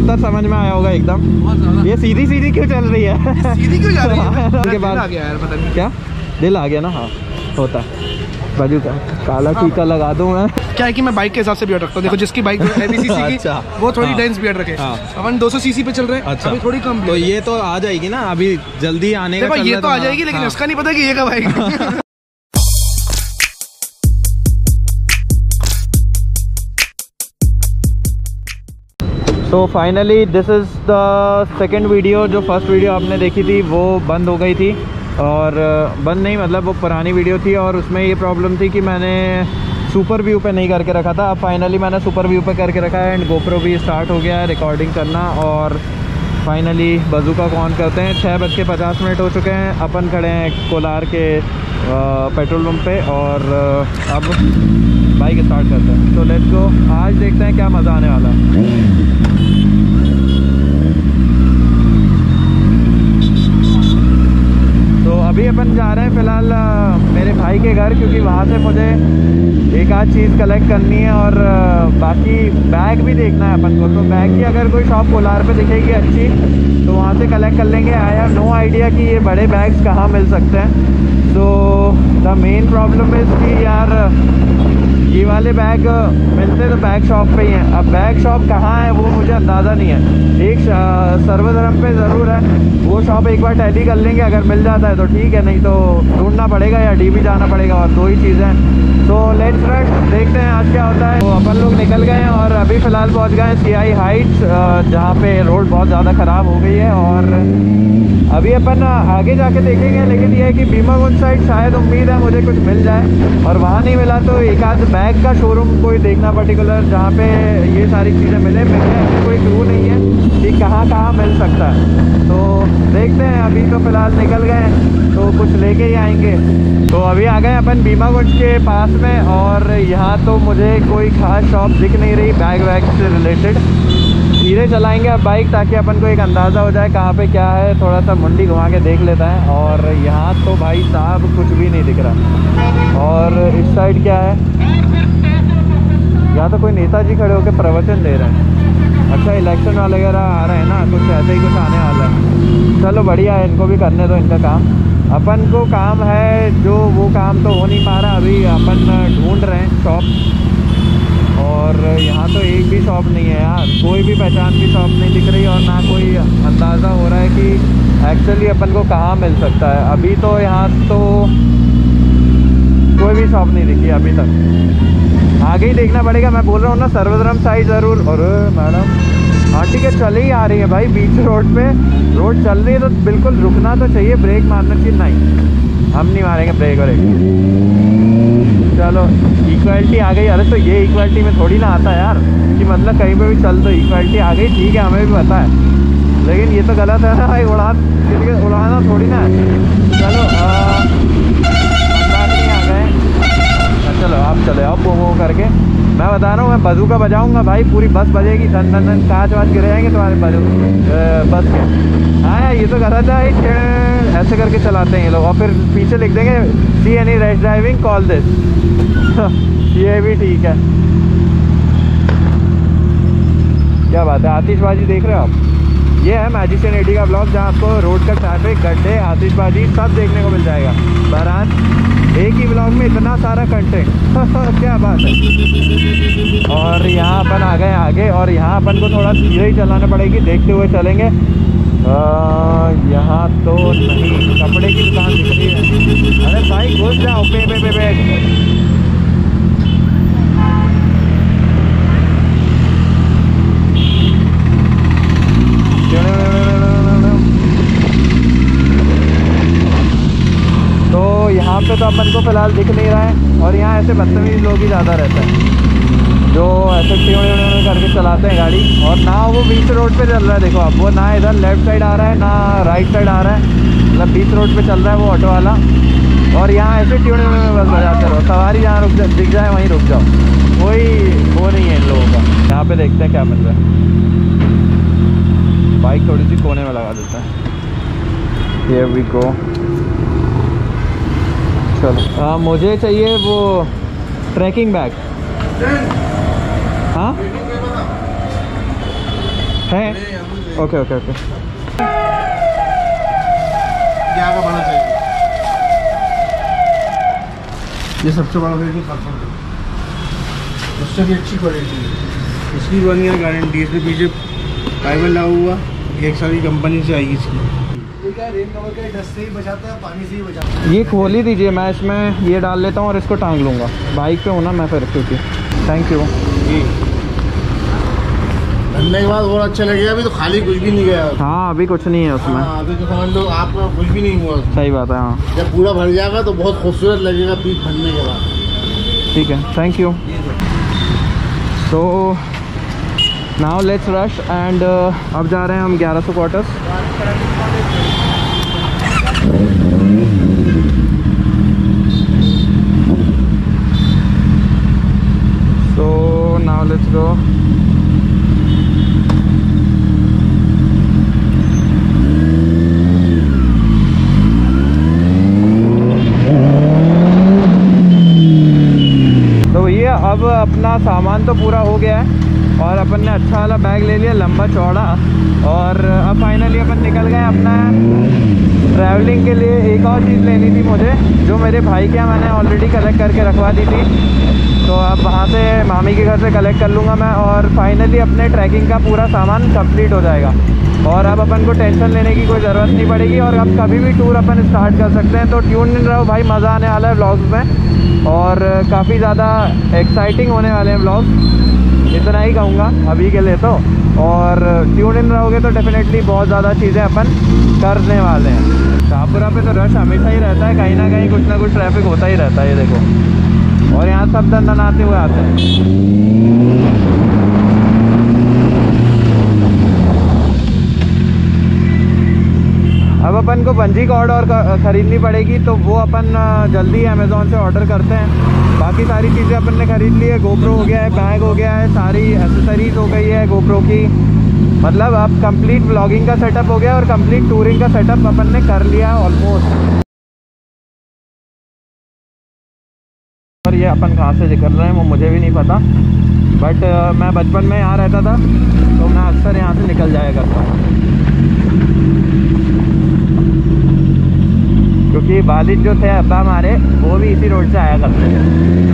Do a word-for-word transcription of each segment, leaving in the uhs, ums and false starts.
अंतर समझ में आया होगा एकदम। ये सीधी सीधी क्यों चल रही है? सीधी क्यों जा रही है? उसके बाद आ गया यार, पता नहीं क्या दिल आ गया ना। हाँ होता है। बाजू का काला टीका लगा दूं मैं। क्या है कि मैं बाइक के हिसाब से बियर्ड रखता हूँ। देखो जिसकी बाइक हैवी सीसी की अच्छा, वो थोड़ी डेंस बियर्ड रखे। अपन दो सौ सीसी पे चल रहे हैं। अच्छा, अभी थोड़ी कम। तो ये तो आ जाएगी ना अभी जल्दी आने का। ये तो आ जाएगी, लेकिन इसका नहीं पता कि ये कब आएगी। तो finally this is the second video. जो फर्स्ट वीडियो आपने देखी थी वो बंद हो गई थी, और बंद नहीं मतलब वो पुरानी वीडियो थी, और उसमें ये प्रॉब्लम थी कि मैंने सुपर व्यू पे नहीं करके रखा था। अब फाइनली मैंने सुपर व्यू पे करके रखा है, एंड गोप्रो भी स्टार्ट हो गया है रिकॉर्डिंग करना। और फाइनली बज़ूका को ऑन करते हैं। छः बज के पचास मिनट हो चुके हैं। अपन खड़े हैं कोलार के पेट्रोल पंप पे, और अब बाइक स्टार्ट करते हैं। तो लेट्स गो। आज देखते हैं क्या मज़ा आने वाला है। तो अभी अपन जा रहे हैं फ़िलहाल मेरे भाई के घर, क्योंकि वहाँ से मुझे एक आध चीज़ कलेक्ट करनी है, और बाकी बैग भी देखना है अपन को। तो बैग की अगर कोई शॉप कोलार पे दिखेगी अच्छी तो वहाँ से कलेक्ट कर लेंगे। आई हैव नो आइडिया कि ये बड़े बैग्स कहाँ मिल सकते हैं। तो द मेन प्रॉब्लम इज़ कि यार ये वाले बैग मिलते तो बैग शॉप पे ही हैं। अब बैग शॉप कहाँ है वो मुझे अंदाज़ा नहीं है। एक सर्वधर्म पे ज़रूर है, वो शॉप एक बार टैली कर लेंगे। अगर मिल जाता है तो ठीक है, नहीं तो ढूंढना पड़ेगा या डी भी जाना पड़ेगा, और दो ही चीज़ें हैं। तो लेट्स रश, देखते हैं आज क्या होता है। तो अपन लोग निकल गए हैं, और अभी फ़िलहाल पहुँच गए हैं सी आई हाइट्स, जहाँ पे रोड बहुत ज़्यादा ख़राब हो गई है। और अभी अपन आगे जाके देखेंगे, लेकिन ये है कि भीमागुंज साइड शायद उम्मीद है मुझे कुछ मिल जाए, और वहाँ नहीं मिला तो एक आध बैग का शोरूम कोई देखना पर्टिकुलर, जहाँ पे ये सारी चीज़ें मिले। मिलने कोई क्लू नहीं है कि कहाँ कहाँ मिल सकता है। तो देखते हैं। अभी तो फ़िलहाल निकल गए तो कुछ लेके ही आएंगे। तो अभी आ गए अपन भीमागुंज के पास में, और यहाँ तो मुझे कोई खास शॉप दिख नहीं रही बैग वैग से रिलेटेड। धीरे चलाएंगे अब बाइक, ताकि अपन को एक अंदाज़ा हो जाए कहाँ पे क्या है। थोड़ा सा मुंडी घुमा के देख लेता है। और यहाँ तो भाई साहब कुछ भी नहीं दिख रहा। और इस साइड क्या है, यहाँ तो कोई नेताजी खड़े होकर प्रवचन दे रहे हैं। अच्छा, इलेक्शन वगैरह आ रहे हैं ना, कुछ ऐसे ही कुछ आने वाला है। चलो बढ़िया है, इनको भी करने दो इनका काम। अपन को काम है जो वो काम तो हो नहीं पा रहा। अभी अपन ढूंढ रहे हैं शॉप, और यहाँ तो एक भी शॉप नहीं है यार। कोई भी पहचान की शॉप नहीं दिख रही, और ना कोई अंदाज़ा हो रहा है कि एक्चुअली अपन को कहाँ मिल सकता है। अभी तो यहाँ तो कोई भी शॉप नहीं दिखी अभी तक। आगे ही देखना पड़ेगा। मैं बोल रहा हूँ ना सर्वधर्म साइड ज़रूर। और मैडम हाँ ठीक है, चले ही आ रही है भाई बीच रोड पे। रोड चल रही है तो बिल्कुल रुकना तो चाहिए, ब्रेक मारना चाहिए। नहीं, हम नहीं मारेंगे ब्रेक व्रेक। चलो इक्वालिटी आ गई। अरे तो ये इक्वालिटी में थोड़ी ना आता है यार, कि मतलब कहीं पे भी चल तो इक्वालिटी आ गई। ठीक है, हमें भी पता है, लेकिन ये तो गलत है ना भाई। उड़ान उड़ाना थोड़ी ना है। चलो नहीं आ गए। चलो आप चले आओ वो वो करके। मैं बता रहा हूँ, मैं बज़ूका बजाऊंगा भाई, पूरी बस बजेगी। धन धन धन कांच वाच गिर जाएंगे तुम्हारे बजू बस के। हाँ यार ये तो गलत है, ऐसे करके चलाते हैं ये लोग। और फिर पीछे लिख देंगे see any rash driving call this. ये भी ठीक है। क्या बात है, आतिशबाजी देख रहे हो आप? ये है मैजिशियन एटी का ब्लॉग, जहाँ आपको रोड का ट्रैफिक, गड्ढे, आतिशबाजी सब देखने को मिल जाएगा। बहरहाल एक ही ब्लॉग में इतना सारा कंटेंट। क्या बात है। और यहाँ अपन आ गए आगे, और यहाँ अपन को थोड़ा धीरे ही चलाना पड़ेगी, देखते हुए चलेंगे। यहाँ तो नहीं, कपड़े की दुकान दिख रही है। अरे भाई घुस जाओ पे पे पे पे। तो यहाँ पे तो अपन को फ़िलहाल दिख नहीं रहा है, और यहाँ ऐसे बदतमीज लोग ही ज़्यादा रहते हैं जो ऐसे ट्यून करके चलाते हैं गाड़ी। और ना वो बीच रोड पे चल रहा है, देखो आप, वो ना इधर लेफ़्ट साइड आ रहा है ना राइट साइड आ रहा है, मतलब बीच रोड पे चल रहा है वो ऑटो वाला। और यहाँ ऐसे ट्यून में बस बजाते रहो, सवारी जहाँ रुक जा दिख जाए वहीं रुक जाओ। कोई वो नहीं है इन लोगों का। यहाँ पे देखते हैं क्या मिल रहा है। बाइक थोड़ी सी कोने में लगा देता है। Here we go। चलो हाँ, मुझे चाहिए वो ट्रैकिंग बैग। हाँ है। ओके ओके ओके क्या का बड़ा चाहिए? ये सबसे बड़ा वेरिएंट परफॉर्म उससे भी अच्छी क्वालिटी है। इसकी वन ईयर गारंटी है। इसके पीछे फाइबर लगा हुआ, एक साल की कंपनी से आई इसकी। रेन कवर का डस्ट से ही बचाता है, पानी से ही बचाता है। ये खोल ही दीजिए, मैं इसमें ये डाल लेता हूँ और इसको टांग लूँगा। बाइक पे होना मैं फिर, क्योंकि थैंक यू जी। धरने के बाद और अच्छा लगेगा। अभी तो खाली कुछ भी नहीं गया। हाँ अभी कुछ नहीं है उसमें। हाँ, अभी तो समझ लो आपका कुछ भी नहीं हुआ। सही बात है। हाँ जब पूरा भर जाएगा तो बहुत खूबसूरत लगेगा पीठ भरने के बाद। ठीक है, thank you. So now let's rush and अब जा रहे हैं हम ग्यारह सौ quarters. So now let's go. अब अपना सामान तो पूरा हो गया है और अपन ने अच्छा वाला बैग ले लिया, लंबा चौड़ा। और अब फाइनली अपन निकल गए अपना ट्रैवलिंग के लिए। एक और चीज़ लेनी थी मुझे, जो मेरे भाई के यहाँ मैंने ऑलरेडी कलेक्ट करके रखवा दी थी, तो अब वहाँ से मामी के घर से कलेक्ट कर लूँगा मैं। और फाइनली अपने ट्रैकिंग का पूरा सामान कंप्लीट हो जाएगा और अब अपन को टेंशन लेने की कोई ज़रूरत नहीं पड़ेगी और अब कभी भी टूर अपन स्टार्ट कर सकते हैं। तो ट्यून इन रहो भाई, मज़ा आने वाला है व्लॉग्स में और काफ़ी ज़्यादा एक्साइटिंग होने वाले हैं व्लॉग। इतना ही कहूँगा अभी के लिए तो। और ट्यून इन रहोगे तो डेफिनेटली बहुत ज़्यादा चीज़ें अपन करने वाले हैं। शाहपुरा पे तो रश हमेशा ही रहता है, कहीं ना कहीं कुछ ना कुछ ट्रैफिक होता ही रहता है, ये देखो। और यहाँ सब दंदन आते हुए आते हैं। अब अपन को बंजी कॉर्ड और ख़रीदनी पड़ेगी, तो वो अपन जल्दी अमेज़ॉन से ऑर्डर करते हैं। बाकी सारी चीज़ें अपन ने ख़रीद ली है। गोप्रो हो गया है, बैग हो गया है, सारी एसेसरीज़ हो गई है गोप्रो की। मतलब अब कंप्लीट व्लॉगिंग का सेटअप हो गया और कंप्लीट टूरिंग का सेटअप अपन ने कर लिया है ऑलमोस्ट। और ये अपन कहाँ से कर रहे हैं वो मुझे भी नहीं पता, बट मैं बचपन में यहाँ रहता था तो मैं अक्सर यहाँ से निकल जाया करता हूँ, क्योंकि वालिद जो थे अब्बा हमारे वो भी इसी रोड से आया करते थे।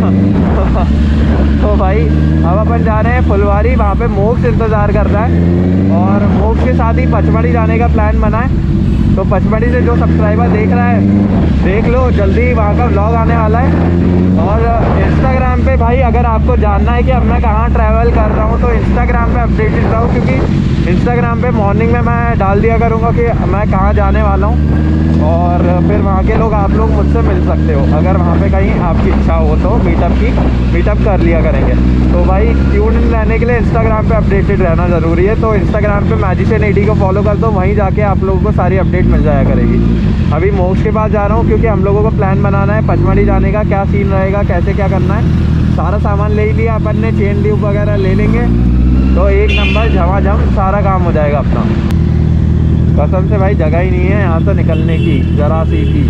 तो भाई अब अपन जा रहे हैं फुलवारी, वहाँ पे मोक्ष इंतज़ार कर रहा है और मोक्ष के साथ ही पचमढ़ी जाने का प्लान बना है। तो पचमढ़ी से जो सब्सक्राइबर देख रहा है देख लो, जल्दी वहाँ का व्लॉग आने वाला है। और इंस्टाग्राम पे भाई अगर आपको जानना है कि अब मैं कहाँ ट्रैवल कर रहा हूँ तो इंस्टाग्राम पे अपडेटेड रहो, क्योंकि इंस्टाग्राम पे मॉर्निंग में मैं डाल दिया करूँगा कि मैं कहाँ जाने वाला हूँ और फिर वहाँ के लोग आप लोग मुझसे मिल सकते हो। अगर वहाँ पे कहीं आपकी इच्छा हो तो मीटअप की मीटअप कर लिया करेंगे। तो भाई ट्यून इन रहने के लिए इंस्टाग्राम पे अपडेटेड रहना ज़रूरी है। तो इंस्टाग्राम पे मैजिशियन एडी को फॉलो कर दो, वहीं जाके आप लोगों को सारी अपडेट मिल जाया करेगी। अभी मोक्ष के पास जा रहा हूँ क्योंकि हम लोगों को प्लान बनाना है पचमढ़ी जाने का, क्या सीन रहेगा, कैसे क्या करना है। सारा सामान ले ही लिया अपन ने, चेन ट्यूब वगैरह ले लेंगे तो एक नंबर झमाझम सारा काम हो जाएगा अपना। कसम से भाई जगह ही नहीं है यहाँ से निकलने की, जरा सी भी।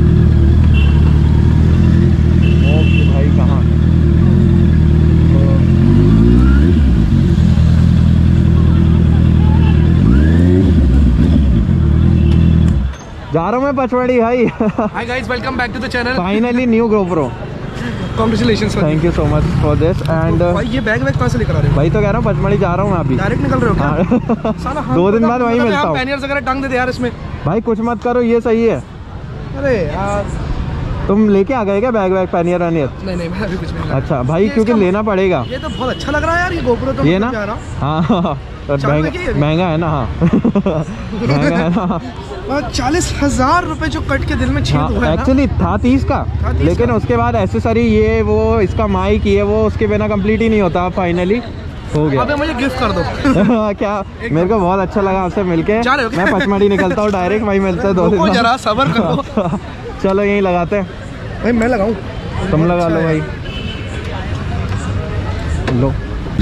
मोक्ष भाई कहाँ? जा रहा हूँ मैं पचमढ़ी भाई। Hi guys, welcome back to the channel. Finally new GoPro। Congratulations. Thank you so much for this. And भाई ये बैग वैग कहाँ से लेकर आ रहे हो? भाई तो कह रहा हूँ पचमढ़ी जा रहा हूँ मैं अभी। डायरेक्ट निकल रहे हो क्या? साला हाँ, दो दिन बाद वहीं मिलता हूँ। पैनियर्स वगैरह टांग दे दे यार इसमें। भाई कुछ मत करो, ये सही है। अरे यार तुम लेके आ गए क्या बैग वैग पैनियर वैनियर? नहीं नहीं मैं अभी कुछ नहीं। अच्छा भाई, क्योंकि लेना पड़ेगा। ये तो बहुत अच्छा लग रहा है यार, ये GoPro तो ये ना, हाँ महंगा है ना। हाँ महंगा है ना। चालीस हजार रुपए जो कट के दिल में छेद हुआ है। एक्चुअली था तीस का, लेकिन उसके बाद एसेसरी ये वो इसका माइक ये वो उसके बिना कंप्लीट ही नहीं होता। फाइनली हो गया। अबे मुझे गिफ्ट कर दो। क्या? मेरे को बहुत अच्छा लगा आपसे मिलके। मैं पचमढ़ी निकलता हूँ डायरेक्ट, वहीं मिलते हैं दो दिन। जरा सब्र करो। चलो यहीं लगाते हैं। भाई मैं लगाऊं? तुम लगा लो भाई। लो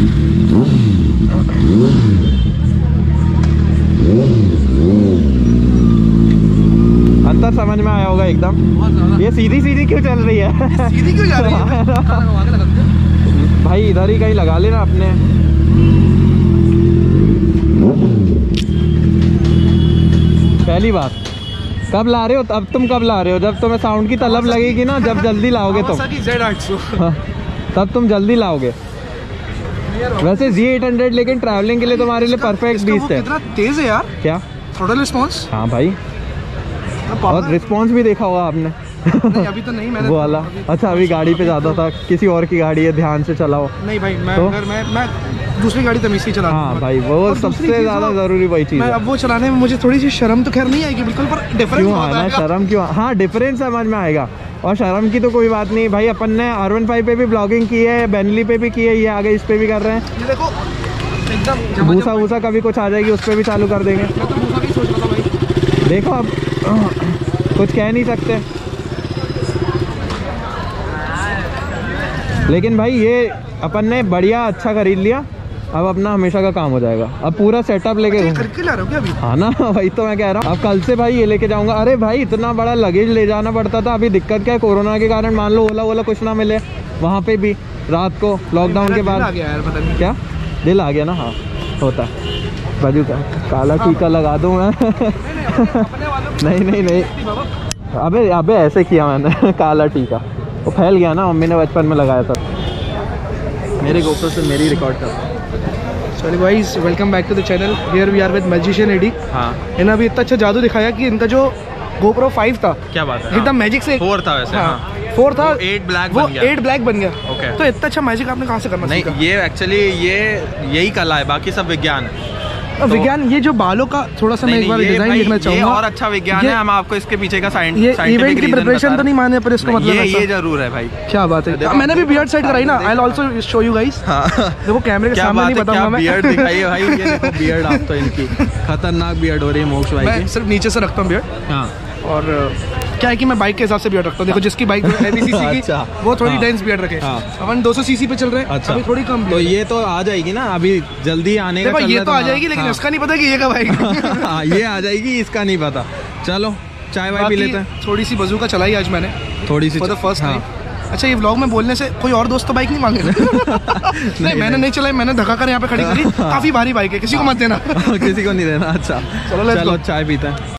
अंतर समझ में आया होगा एकदम। ये सीधी सीधी क्यों चल रही है? सीधी क्यों जा रही है? भाई इधर ही कहीं लगा लेना अपने। पहली बार। कब ला रहे हो? अब तुम कब ला रहे हो? जब तुम्हें साउंड की तलब लगेगी ना, जब जल्दी लाओगे तुम, हाँ, तब तुम जल्दी लाओगे। वैसे जी एट हंड्रेड लेकिन ट्रैवलिंग के लिए तुम्हारे लिए परफेक्ट बीस्ट है। कितना तेज है यार, क्या थ्रोटल रिस्पॉन्स। हाँ भाई, और रिस्पॉन्स भी देखा होगा आपने। नहीं अभी तो नहीं, मैंने वो वाला। अच्छा अभी गाड़ी पे ज़्यादा था, किसी और की गाड़ी है, ध्यान से चलाओ। नहीं भाई मैं तो? अगर मैं मैं दूसरी गाड़ी तमीज़ से चलाता हूँ। हाँ भाई, वो सबसे ज़्यादा ज़रूरी वही चीज़ है। अब वो चलाने में मुझे थोड़ी सी शर्म तो खैर नहीं आएगी बिल्कुल, पर डिफरेंस क्यों आना, शर्म क्यों? हाँ डिफरेंस समझ में आएगा, और शर्म की तो कोई बात नहीं भाई। अपन ने आर वन फाइव पे भी ब्लॉगिंग की है, बेनली पे भी की है, ये आगे इस पे भी कर रहे हैं। ये देखो एकदम भूसा भूसा कभी कुछ आ जाएगी, उस पर भी चालू कर देंगे। मैं तो भूसा की सोच रहा था भाई। देखो अब कुछ कह नहीं सकते, लेकिन भाई ये अपन ने बढ़िया अच्छा खरीद लिया। अब अपना हमेशा का काम हो जाएगा। अब पूरा सेटअप लेके अच्छा, खरीद के ला रहे हो क्या अभी? हाँ ना, वही तो मैं कह रहा हूँ। अब कल से भाई ये लेके जाऊंगा। अरे भाई इतना बड़ा लगेज ले जाना पड़ता था, अभी दिक्कत क्या है, कोरोना के कारण मान लो ओला ओला कुछ ना मिले वहाँ पे भी रात को लॉकडाउन के बाद। आ गया यार, पता नहीं क्या दिल आ गया ना। हाँ होता है बाजू का काला टीका लगा दूँ मैं। नहीं नहीं नहीं, अबे अबे ऐसे किया मैंने। काला टीका वो फैल गया ना, मम्मी ने बचपन में लगाया था। मेरे गोप्रो से मेरी रिकॉर्ड कर। Sorry guys, welcome back to the channel. Here we are with magician Eddie. हाँ इन्होंने अभी इतना अच्छा जादू दिखाया कि इनका जो गोप्रो फाइव था, क्या बात है, एकदम मैजिक से फोर था वैसे। हाँ फोर था, एट ब्लैक वो बन गया। एट ब्लैक बन गया। ओके। तो इतना अच्छा मैजिक आपने कहाँ से करना नहीं सीखा? ये एक्चुअली ये यही कला है, बाकी सब विज्ञान है। तो विज्ञान, ये जो बालों का थोड़ा सा मैं नहीं, एक बार नहीं, ये डिजाइन भाई, देखना ये चाहूंगा। और अच्छा विज्ञान ये- है। हम आपको इसके पीछे का साइंस ये इवेंट की प्रिपरेशन तो नहीं माने, पर इसको मतलब ये ऐसा- ये जरूर है भाई। क्या बात है। देखो, मैंने भी बियर्ड सेट कराई ना, आई विल देखो। Also show you guys. हाँ देखो कैमरे के क्या सामने बात नहीं है, क्या बताऊंगा मैं। बियर्ड दिखाई है भाई। ये देखो बियर्ड आप तो इनकी खतरनाक बियर्ड हो रही है मोक्ष भाई मैं की। सिर्फ नीचे से रखता हूँ बियर्ड। हाँ और क्या है कि मैं बाइक के हिसाब से बियर्ड रखता हूँ। देखो जिसकी बाइक हैवी सीसी की, अच्छा। वो थोड़ी हाँ। डेंस बियर्ड रखे। हाँ। अपन दो सौ सीसी पे चल रहे हैं, अच्छा अभी थोड़ी कम तो beard। ये तो आ जाएगी ना, अभी जल्दी आने का देखो चल ये रहा तो है आ जाएगी, लेकिन हाँ। इसका नहीं पता कि ये कब आएगी। हाँ ये आ जाएगी, इसका नहीं पता। चलो चाय वाय पी बाकी लेते हैं। थोड़ी सी बजूका चलाई आज मैंने थोड़ी सी फॉर द फर्स्ट हाँ। टाइम। अच्छा ये व्लॉग में बोलने से कोई और दोस्त तो बाइक नहीं मांगे? नहीं, नहीं मैंने नहीं चलाई, मैंने धक्का कर यहाँ पे खड़ी करी। काफी भारी बाइक है, किसी को मत देना। किसी को नहीं देना। अच्छा चलो, let's चलो go। चाय पीते हैं।